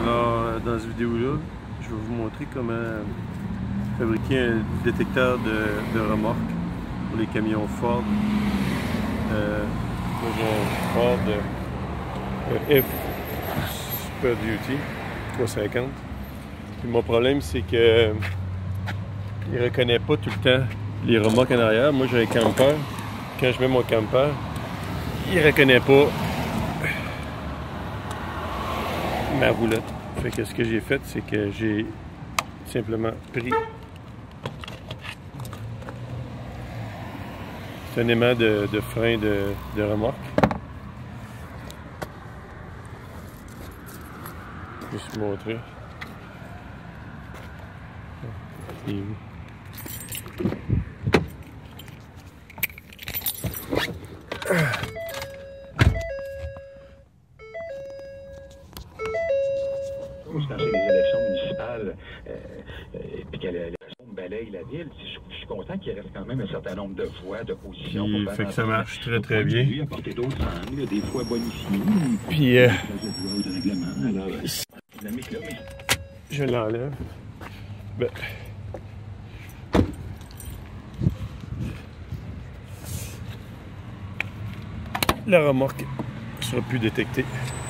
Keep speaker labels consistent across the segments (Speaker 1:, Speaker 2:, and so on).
Speaker 1: Alors, dans cette vidéo-là, je vais vous montrer comment fabriquer un détecteur de remorque pour les camions Ford. Moi, j'ai un Ford F Super Duty 350. Puis mon problème, c'est que il ne reconnaît pas tout le temps les remorques en arrière. Moi, j'ai un camper. Quand je mets mon camper, il ne reconnaît pas ma roulette. Fait que ce que j'ai fait, c'est que j'ai simplement pris un aimant de frein de remorque. Je vais vous montrer. Et...
Speaker 2: Quand c'est les élections municipales puis que l'élection balaye la ville, je suis content qu'il reste quand même un certain nombre de voix d'opposition.
Speaker 1: Puis, fait que ça marche très bien.
Speaker 2: Lui apporter d'autres angles, des fois bonifiés.
Speaker 1: Puis,
Speaker 2: Alors,
Speaker 1: je l'enlève. Ben, la remorque ne sera plus détectée.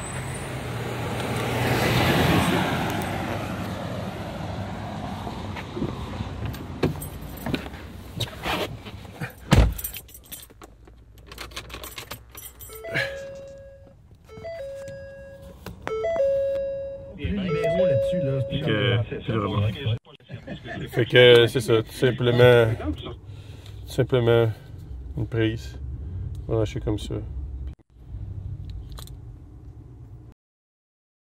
Speaker 1: Fait que c'est ça, tout simplement une prise branchée comme ça.